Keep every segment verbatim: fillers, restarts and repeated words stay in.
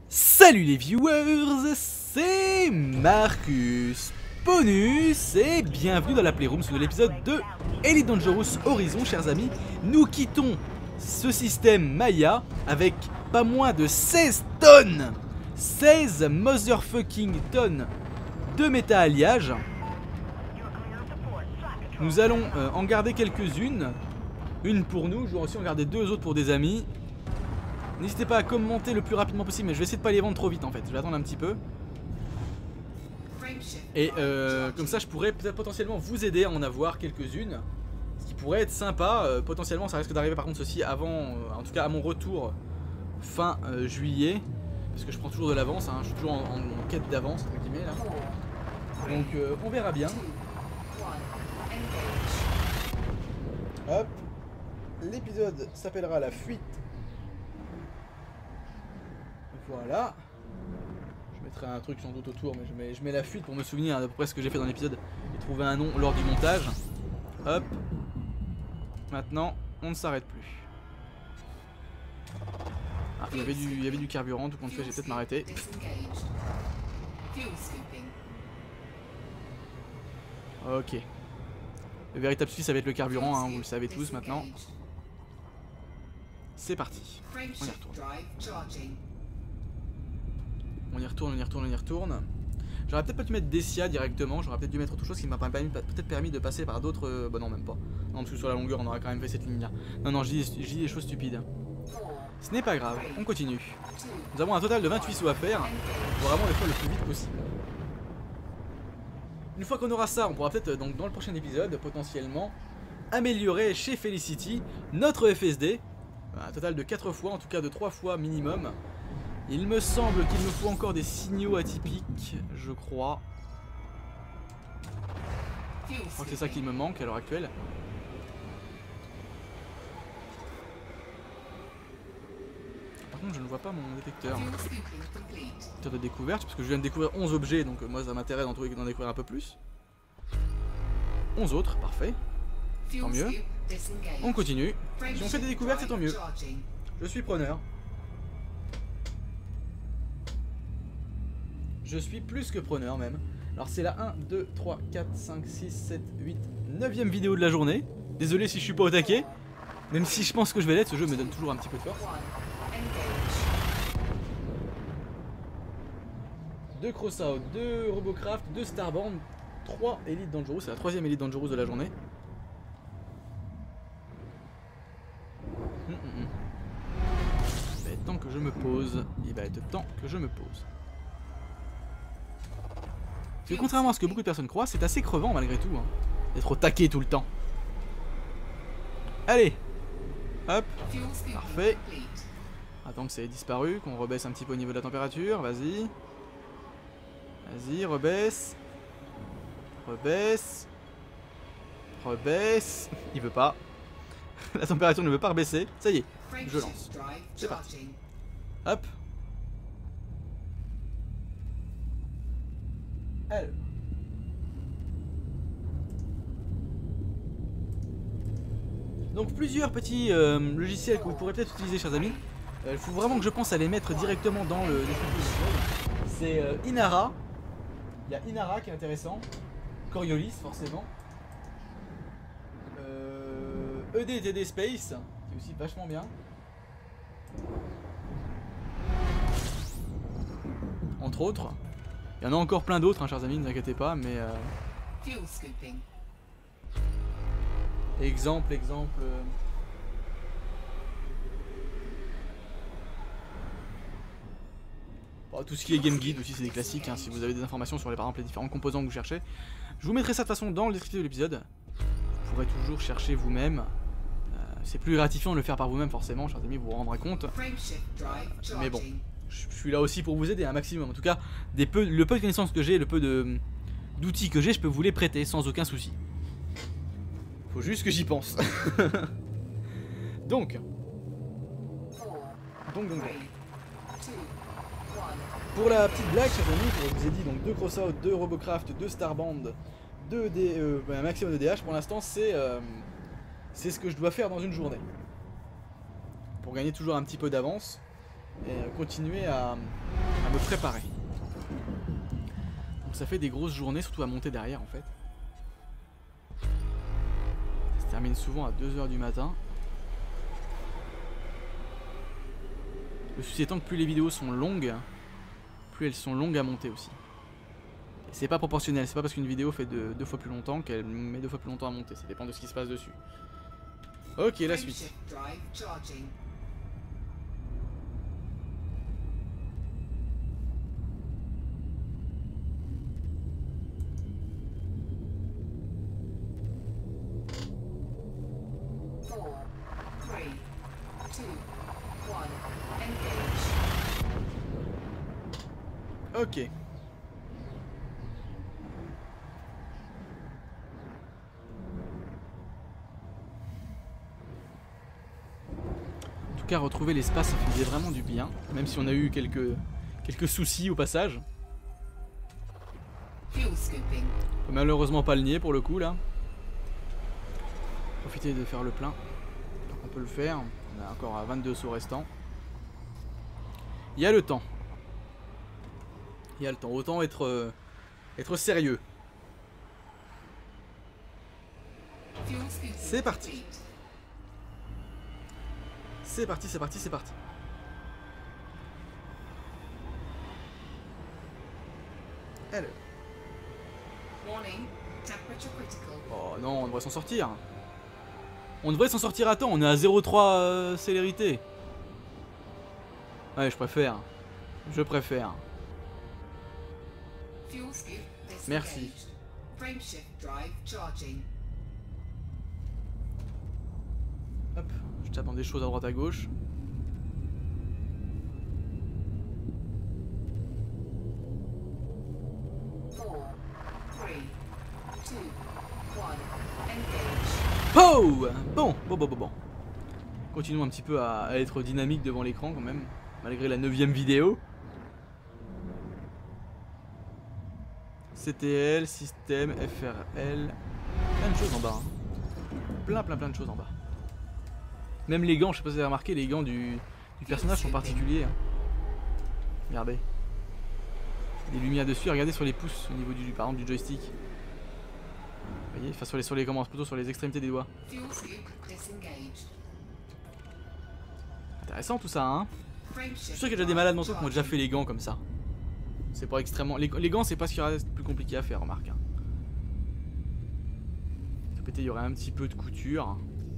Salut les viewers, c'est Marcus Ponus et bienvenue dans la Playroom sur l'épisode de Elite Dangerous Horizon, chers amis. Nous quittons ce système Maya avec pas moins de seize tonnes, seize motherfucking tonnes de méta-alliage. Nous allons euh, en garder quelques-unes, une pour nous, je vais aussi en garder deux autres pour des amis. N'hésitez pas à commenter le plus rapidement possible, mais je vais essayer de pas les vendre trop vite en fait, je vais attendre un petit peu. Et euh, comme ça je pourrais peut-être potentiellement vous aider à en avoir quelques-unes, ce qui pourrait être sympa. euh, Potentiellement ça risque d'arriver par contre ceci avant, euh, en tout cas à mon retour fin euh, juillet. Parce que je prends toujours de l'avance, hein, je suis toujours en, en, en quête d'avance entre guillemets là. Donc euh, on verra bien. Hop, l'épisode s'appellera la fuite. Voilà. Je mettrai un truc sans doute autour, mais je mets, je mets la fuite pour me souvenir de peu près ce que j'ai fait dans l'épisode et trouver un nom lors du montage. Hop. Maintenant, on ne s'arrête plus. Ah, il y avait du, il y avait du carburant, tout compte fait, j'ai peut-être m'arrêter. Ok. Le véritable souci, ça va être le carburant, hein, vous le savez tous maintenant. C'est parti. On y retourne. On y retourne, on y retourne, on y retourne. J'aurais peut-être pas dû mettre Dessia directement, j'aurais peut-être dû mettre autre chose qui m'a peut-être permis de passer par d'autres... Euh, bah non, même pas. Non, parce que sur la longueur, on aurait quand même fait cette ligne-là. Non, non, je dis, je dis des choses stupides. Ce n'est pas grave, on continue. Nous avons un total de vingt-huit sauts à faire, pour vraiment les faire le plus vite possible. Une fois qu'on aura ça, on pourra peut-être, donc dans le prochain épisode, potentiellement, améliorer chez Felicity notre F S D. Un total de quatre fois, en tout cas de trois fois minimum. Il me semble qu'il me faut encore des signaux atypiques, je crois. Je crois que c'est ça qui me manque à l'heure actuelle. Par contre, je ne vois pas mon détecteur. Détecteur de découverte, parce que je viens de découvrir onze objets, donc moi ça m'intéresse d'en découvrir un peu plus. onze autres, parfait. Tant mieux. On continue. Si on fait des découvertes, c'est tant mieux. Je suis preneur. Je suis plus que preneur même. Alors c'est la un, deux, trois, quatre, cinq, six, sept, huit, neuvième vidéo de la journée. Désolé si je suis pas au taquet. Même si je pense que je vais l'être, ce jeu me donne toujours un petit peu de force. deux Crossout, deux Robocraft, deux Starband, trois Elite Dangerous. C'est la troisième Elite Dangerous de la journée. Hum, hum, hum. Il va être temps que je me pose. Il va être temps que je me pose. Parce que contrairement à ce que beaucoup de personnes croient, c'est assez crevant malgré tout, hein, d'être au taquet tout le temps. Allez. Hop. Parfait. Attends que ça ait disparu, qu'on rebaisse un petit peu au niveau de la température. Vas-y. Vas-y, rebaisse. Rebaisse. Rebaisse. Il veut pas. La température ne veut pas rebaisser. Ça y est, je lance. C'est parti. Hop. Alors. Donc plusieurs petits euh, logiciels que vous pourrez peut-être utiliser, chers amis. Il euh, faut vraiment que je pense à les mettre directement dans le descriptif. C'est euh, Inara. Il y a Inara qui est intéressant. Coriolis forcément. Euh, E D T D Space qui est aussi vachement bien. Entre autres. Il y en a encore plein d'autres, hein, chers amis, ne vous inquiétez pas, mais... Euh... Exemple, exemple... Euh... Bon, tout ce qui est Game Guide aussi, c'est des classiques, hein, si vous avez des informations sur les, par exemple, les différents composants que vous cherchez. Je vous mettrai ça de toute façon dans le descriptif de l'épisode. Vous pourrez toujours chercher vous-même. Euh, c'est plus gratifiant de le faire par vous-même, forcément, chers amis, vous vous rendrez compte. Euh, mais bon. Je suis là aussi pour vous aider un maximum. En tout cas, des peu, le peu de connaissances que j'ai, le peu de d'outils que j'ai, je peux vous les prêter sans aucun souci. Faut juste que j'y pense. donc. Donc, donc, donc. Pour la petite blague, chers amis, je vous ai dit donc deux Crossout, deux Robocraft, deux Starband, deux D, euh, un maximum de D H. Pour l'instant, c'est euh, c'est ce que je dois faire dans une journée. Pour gagner toujours un petit peu d'avance. et euh, continuer à, à me préparer. Donc ça fait des grosses journées, surtout à monter derrière en fait. Ça se termine souvent à deux heures du matin. Le souci étant que plus les vidéos sont longues, plus elles sont longues à monter aussi. Et c'est pas proportionnel, c'est pas parce qu'une vidéo fait deux, deux fois plus longtemps qu'elle met deux fois plus longtemps à monter, ça dépend de ce qui se passe dessus. Ok, la suite. Ok. En tout cas, retrouver l'espace, ça faisait vraiment du bien, même si on a eu quelques, quelques soucis au passage. Faut malheureusement pas le nier pour le coup là. Profiter de faire le plein. Donc on peut le faire. On a encore vingt-deux sauts restants. Il y a le temps. Il y a le temps. Autant être, euh, être sérieux. C'est parti. C'est parti, c'est parti, c'est parti. Alors. Oh non, on devrait s'en sortir. On devrait s'en sortir à temps, on est à zéro virgule trois euh, célérité. Ouais, je préfère. Je préfère. Merci. Hop, je tape dans des choses à droite à gauche. Oh bon, bon, bon, bon, bon. Continuons un petit peu à, à être dynamique devant l'écran quand même, malgré la neuvième vidéo. C T L, système, F R L, plein de choses en bas. Hein. Plein, plein, plein de choses en bas. Même les gants, je sais pas si vous avez remarqué, les gants du, du personnage sont particuliers. Hein. Regardez. Des lumières dessus, regardez sur les pouces au niveau du, par exemple, du joystick. Vous voyez, enfin sur les, sur les comment, plutôt sur les extrémités des doigts. Intéressant tout ça, hein. Je suis sûr qu'il y a déjà des malades mentaux qui ont déjà fait les gants comme ça. C'est pas extrêmement... Les, les gants, c'est pas ce qui reste plus compliqué à faire, remarque. Hein. Peut-être il y aurait un petit peu de couture.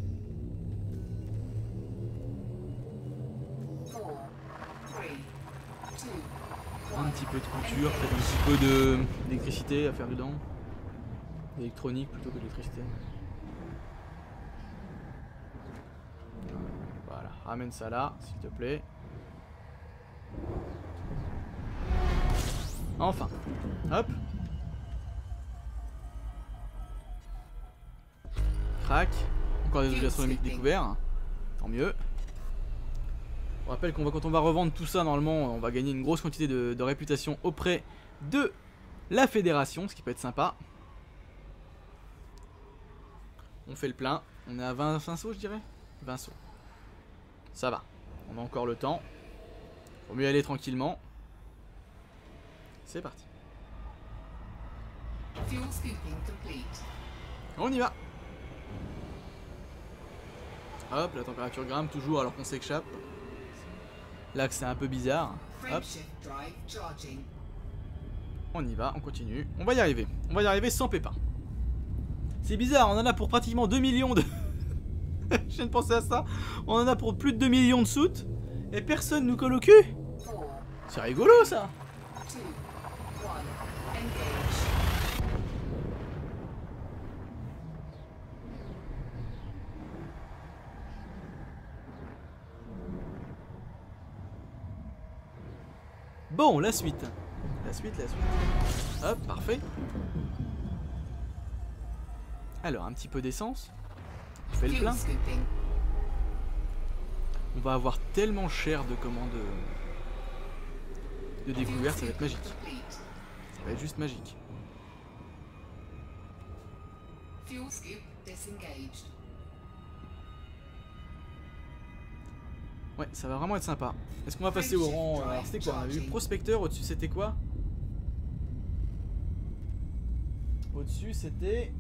Un petit peu de couture, peut-être un petit peu de d'électricité à faire dedans. Électronique plutôt que d'électricité. Voilà, ramène ça là, s'il te plaît. Enfin, hop. Crac. Encore des objets astronomiques découverts. Tant mieux. On rappelle qu'on va, quand on va revendre tout ça, normalement, on va gagner une grosse quantité de, de réputation auprès de la fédération, ce qui peut être sympa. On fait le plein. On est à vingt, vingt sauts, je dirais. vingt sauts. Ça va. On a encore le temps. Faut mieux aller tranquillement. C'est parti. On y va. Hop, la température grimpe toujours alors qu'on s'échappe. Là que c'est un peu bizarre. Hop. On y va, on continue. On va y arriver. On va y arriver sans pépin. C'est bizarre, on en a pour pratiquement deux millions de... Je viens de penser à ça. On en a pour plus de deux millions de soutes. Et personne nous colle au cul. C'est rigolo ça. Bon, la suite. La suite, la suite. Hop, parfait. Alors, un petit peu d'essence. Je fais le plein. On va avoir tellement cher de commandes de découverte, ça va être magique. Ça va être juste magique. Ouais, ça va vraiment être sympa. Est-ce qu'on va passer au rang... Alors c'était quoi? On avait eu prospecteur, au-dessus c'était quoi? Au-dessus c'était...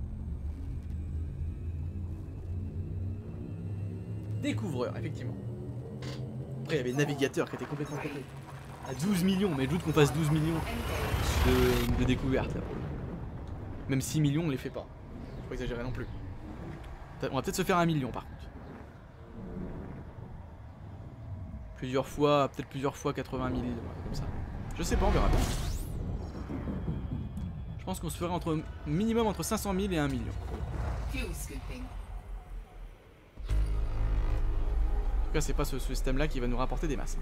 Découvreur, effectivement. Après il y avait navigateur qui était complètement côté. À douze millions, mais je doute qu'on fasse douze millions de, de découvertes là pour le coup. Même six millions on les fait pas. Faut pas exagérer non plus. On va peut-être se faire un million par contre. Plusieurs fois, peut-être plusieurs fois quatre-vingt mille, comme ça. Je sais pas, on verra bien. Je pense qu'on se ferait entre minimum entre cinq cent mille et un million. En tout cas, c'est pas ce, ce système-là qui va nous rapporter des masses.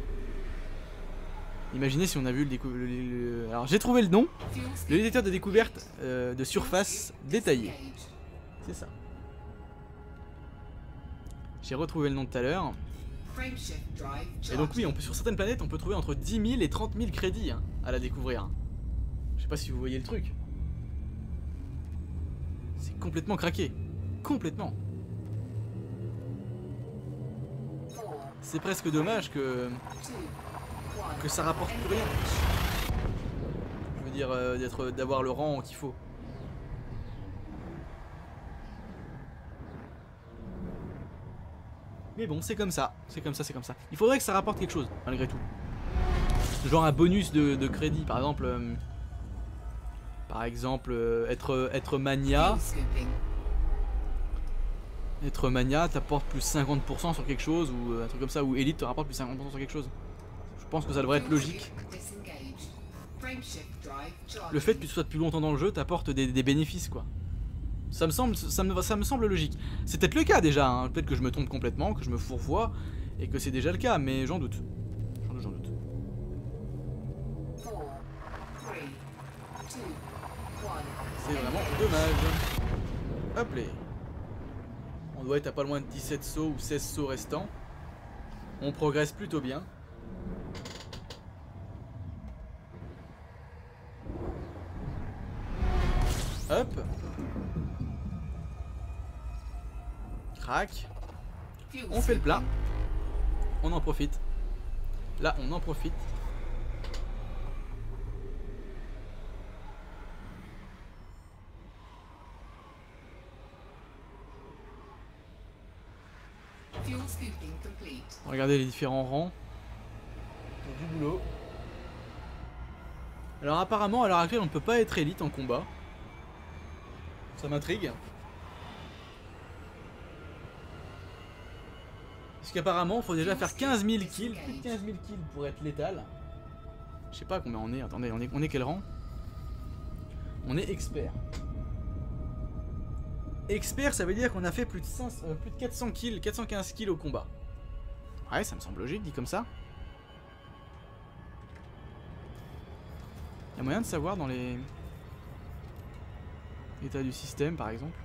Imaginez si on a vu le découvert. Alors j'ai trouvé le nom. Le détecteur de découverte euh, de surface détaillé. C'est ça. J'ai retrouvé le nom tout à l'heure. Et donc oui, on peut, sur certaines planètes, on peut trouver entre dix mille et trente mille crédits hein, à la découvrir. Je sais pas si vous voyez le truc. C'est complètement craqué. Complètement. C'est presque dommage que que ça rapporte plus rien. Je veux dire, euh, d'être, d'avoir le rang qu'il faut. Mais bon, c'est comme ça, c'est comme ça, c'est comme ça. Il faudrait que ça rapporte quelque chose, malgré tout. Genre un bonus de, de crédit, par exemple. Euh, par exemple, euh, être, être mania. Être mania t'apporte plus cinquante pour cent sur quelque chose, ou euh, un truc comme ça, ou élite te rapporte plus cinquante pour cent sur quelque chose. Je pense que ça devrait être logique. Le fait que tu sois depuis longtemps dans le jeu t'apporte des, des bénéfices, quoi. Ça me semble, ça me, ça me semble logique. C'est peut-être le cas déjà, hein. Peut-être que je me trompe complètement, que je me fourvoie, et que c'est déjà le cas, mais j'en doute. J'en doute, j'en doute. C'est vraiment dommage. Hop là. On doit être à pas loin de dix-sept sauts ou seize sauts restants. On progresse plutôt bien. Hop. Crac. On fait le plat. On en profite. Là, on en profite. Regardez les différents rangs. Du boulot. Alors apparemment, à l'heure actuelle, on ne peut pas être élite en combat. Ça m'intrigue. Parce qu'apparemment, il faut déjà faire quinze mille kills, plus de quinze mille kills pour être létal. Je sais pas combien on est. Attendez, on est, on est quel rang? On est expert. Expert, ça veut dire qu'on a fait plus de, cinq, euh, plus de quatre cents kills, quatre cent quinze kills au combat. Ouais, ça me semble logique, dit comme ça. Il y a moyen de savoir dans les... état du système, par exemple.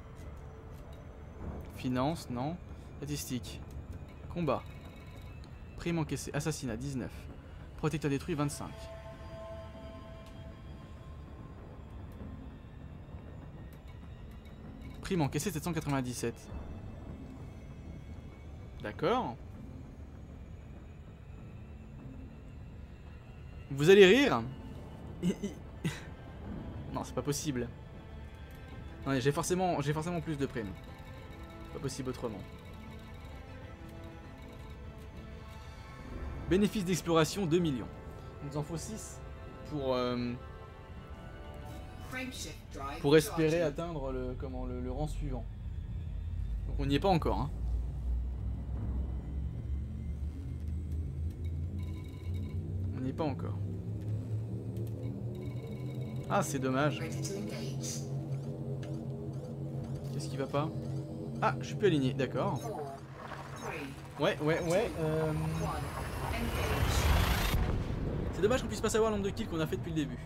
Finance, non. Statistiques. Combat. Prime encaissée. Assassinat, dix-neuf. Protecteur détruit, vingt-cinq. Prime encaissée, sept cent quatre-vingt-dix-sept. D'accord. Vous allez rire. Non, c'est pas possible. Non, j'ai forcément, j'ai forcément plus de primes. Pas possible autrement. Bénéfice d'exploration deux millions. Il nous en faut six pour euh, pour espérer atteindre le comment le, le rang suivant. Donc on n'y est pas encore. Hein. On n'y est pas encore. Ah, c'est dommage. Qu'est-ce qui va pas? Ah, je suis plus aligné, d'accord. Ouais, ouais, ouais. Euh... C'est dommage qu'on puisse pas savoir le nombre de kills qu'on a fait depuis le début.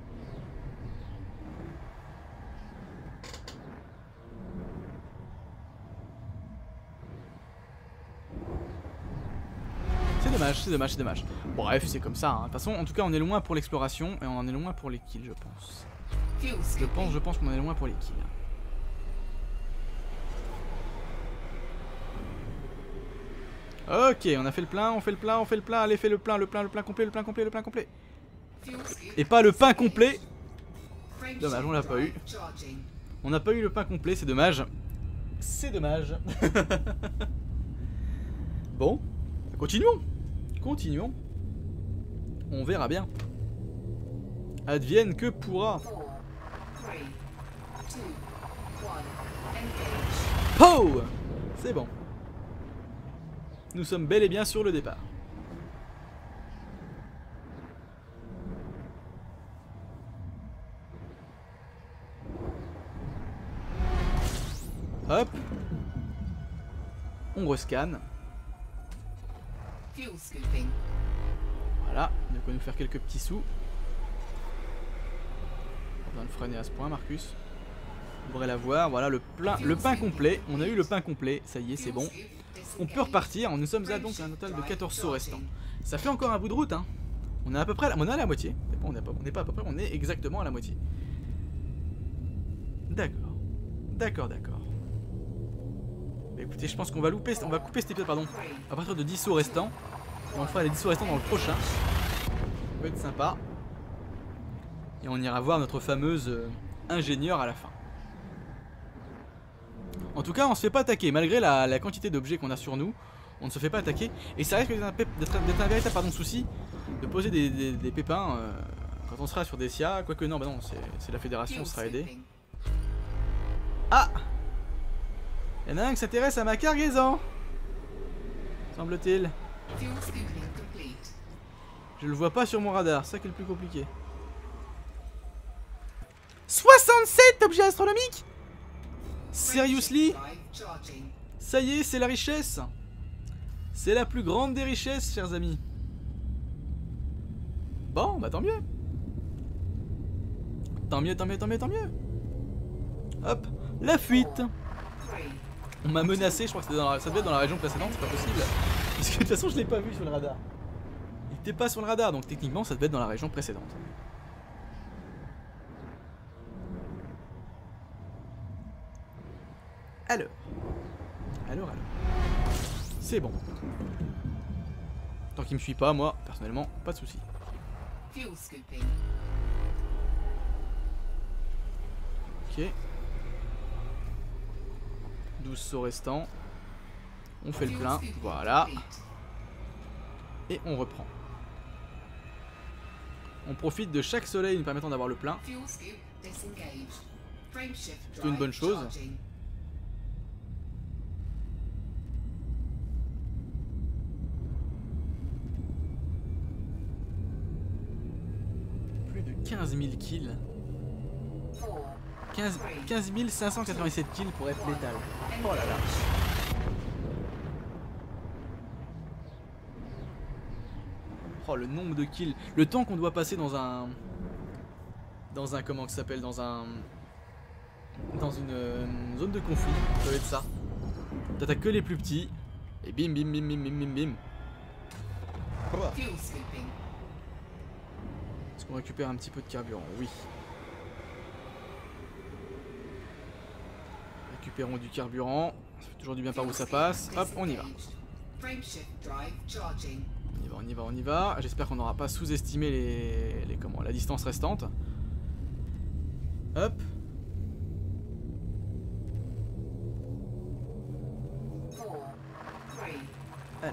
C'est dommage, c'est dommage, c'est dommage. Bref, c'est comme ça. Hein. De toute façon, en tout cas, on est loin pour l'exploration et on en est loin pour les kills, je pense. Je pense, je pense qu'on en est loin pour les kills. Ok, on a fait le plein, on fait le plein, on fait le plein. Allez, fais le plein, le plein, le plein complet, le plein complet, le plein complet. Et pas le pain complet. Dommage, on l'a pas eu. On n'a pas eu le pain complet, c'est dommage. C'est dommage. Bon, continuons. Continuons. On verra bien. Advienne que pourra. Oh, c'est bon. Nous sommes bel et bien sur le départ. Hop. On rescanne. Voilà, de quoi nous faire quelques petits sous. Pas besoin de freiner à ce point, Marcus. On devrait l'avoir. Voilà le plein, le pain complet. On a eu le pain complet. Ça y est, c'est bon. On peut repartir. Nous sommes à donc un total de quatorze sauts restants. Ça fait encore un bout de route. Hein. On est à peu près, à la, on est à la moitié. On n'est pas, on n'est pas à peu près. On est exactement à la moitié. D'accord. D'accord, d'accord. Bah, écoutez, je pense qu'on va louper, on va couper cet épisode, pardon, à partir de dix sauts restants. Et on fera les dix sauts restants dans le prochain. Ça peut être sympa. Et on ira voir notre fameuse euh, ingénieure à la fin. En tout cas, on se fait pas attaquer. Malgré la, la quantité d'objets qu'on a sur nous, on ne se fait pas attaquer. Et ça risque d'être un, un véritable pardon, souci de poser des, des, des pépins euh, quand on sera sur des S I A. Quoique non, bah non, c'est la fédération, on sera aidé. Ah! Il y en a un qui s'intéresse à ma cargaison, semble-t-il. Je le vois pas sur mon radar, c'est ça qui est le plus compliqué. soixante-sept objets astronomiques? Seriously? Ça y est, c'est la richesse. C'est la plus grande des richesses, chers amis. Bon, bah tant mieux. Tant mieux, tant mieux, tant mieux, tant mieux. Hop, la fuite. On m'a menacé, je crois que dans la, ça devait être dans la région précédente, c'est pas possible. Parce que de toute façon je l'ai pas vu sur le radar. Il était pas sur le radar, donc techniquement ça devait être dans la région précédente. Alors. Alors, alors. C'est bon. Tant qu'il me suit pas, moi, personnellement, pas de soucis. Ok. douze sauts restants. On fait le plein. Voilà. Et on reprend. On profite de chaque soleil nous permettant d'avoir le plein. C'est plutôt une bonne chose. Plus de quinze mille kills. quinze mille cinq cent quatre-vingt-sept kills pour être létal. Oh là là. Oh le nombre de kills. Le temps qu'on doit passer dans un... Dans un... Comment ça s'appelle? Dans un... Dans une, une zone de conflit. Ça doit être ça. T'attaques que les plus petits. Et bim bim bim bim bim bim bim. Oh. Est-ce qu'on récupère un petit peu de carburant? Oui. Récupérons du carburant. Ça fait toujours du bien par où ça passe. Hop, on y va. On y va, on y va, on y va. J'espère qu'on n'aura pas sous-estimé les, les comment, la distance restante. Hop. Allez.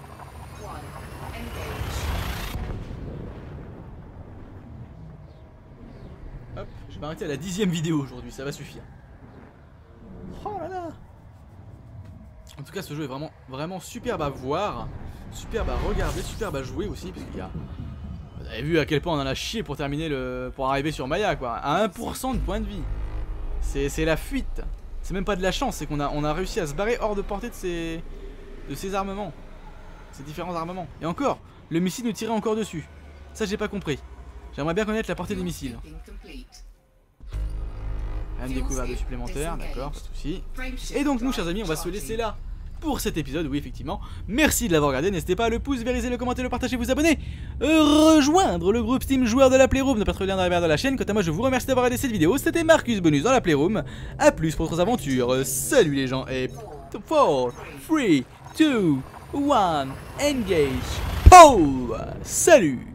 Hop, je vais m'arrêter à la dixième vidéo aujourd'hui, ça va suffire. Oh là là. En tout cas ce jeu est vraiment, vraiment superbe à voir, superbe à regarder, superbe à jouer aussi, parce qu'il y a... Vous avez vu à quel point on en a chié pour terminer le... pour arriver sur Maya quoi, à un pour cent de points de vie. C'est la fuite, c'est même pas de la chance, c'est qu'on a, on a réussi à se barrer hors de portée de ces, de ces armements, ces différents armements. Et encore, le missile nous tirait encore dessus, ça j'ai pas compris. J'aimerais bien connaître la portée des missiles. Un découvert de supplémentaire, d'accord, pas de soucis. Et donc nous chers amis, on va se laisser là pour cet épisode, oui effectivement. Merci de l'avoir regardé, n'hésitez pas à le pouce, vériser, le commenter, le partager, vous abonner, euh, rejoindre le groupe Steam joueur de la Playroom, ne pas trop lien dans la barre de la chaîne. Quant à moi je vous remercie d'avoir regardé cette vidéo, c'était Marcus Bonus dans la Playroom. A plus pour d'autres aventures, salut les gens et... four, three, two, one, engage. Oh, salut.